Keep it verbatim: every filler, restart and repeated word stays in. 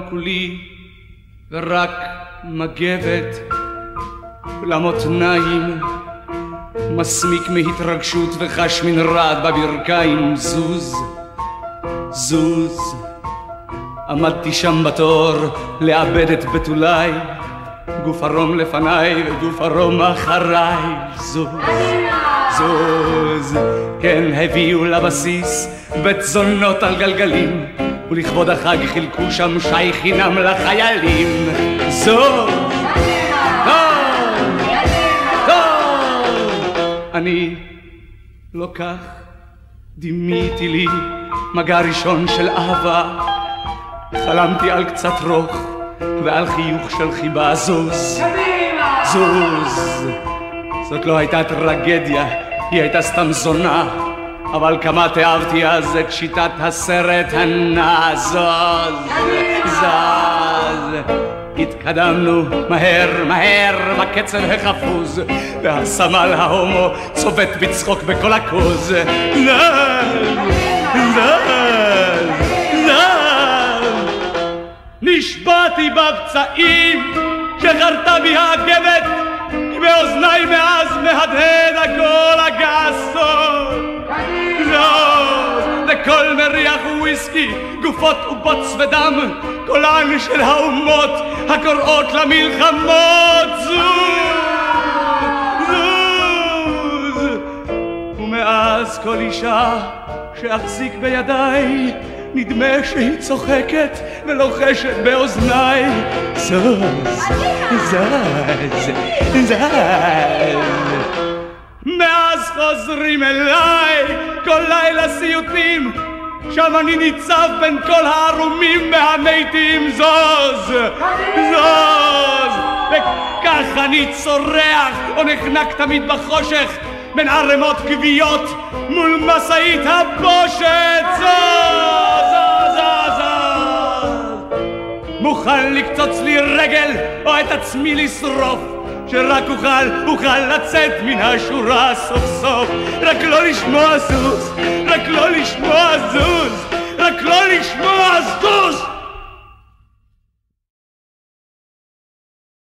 כולי ורק מגבת למותניים, מסמיק מהתרגשות וחש מן רעד בברכיים. זוז, זוז, עמדתי שם בתור לאבד את בתולי, גוף הרום לפניי וגוף הרום אחריי. זוז, זוז, כן הביאו לבסיס בית זונות על גלגלים, ולכבוד החג חילקו שם שי חינם לחיילים. זוז, טוב, טוב, אני לא כך דימיתי לי מגע ראשון של אהבה, חלמתי על קצת רוך ועל חיוך של חיבה. זוז, זוז, זאת לא הייתה טרגדיה, היא הייתה סתם זונה, אבל כמה תיארתי אז את שיטת הסרט הנע. זוז, זוז, התקדמנו מהר מהר בקצב החפוז, והסמל ההומו צובט בצחוק בכל הכוז. זוז, זוז, זוז, נשבעתי בפצעים שחרתה בי הגבת, כי באוזניי מאז מהדהד הקול הגסות. זוז, לכל מריח וויסקי, גופות ובוץ ודם, קולן של האומות הקוראות למלחמות. זוז, זוז, ומאז כל אישה שאחזיק בידיי נדמה שהיא צוחקת ולוחשת באוזניי. זוז, זוז, זוז, מאז חוזרים אליי כל לילה סיוטים, שם אני ניצב בין כל הערומים והמתים. זוז, זוז, וכך אני צורח או נחנק תמיד בחושך בין ערמות גוויות מול מסעית הבושת. זוז, זוז, זוז, זוז, מוכן לקצוץ לי רגל או את עצמי לשרוף, שרק אוכל, אוכל לצאת מן השורה סוף סוף. רק לא לשמוע זוז, רק לא לשמוע זוז, רק לא לשמוע זוז.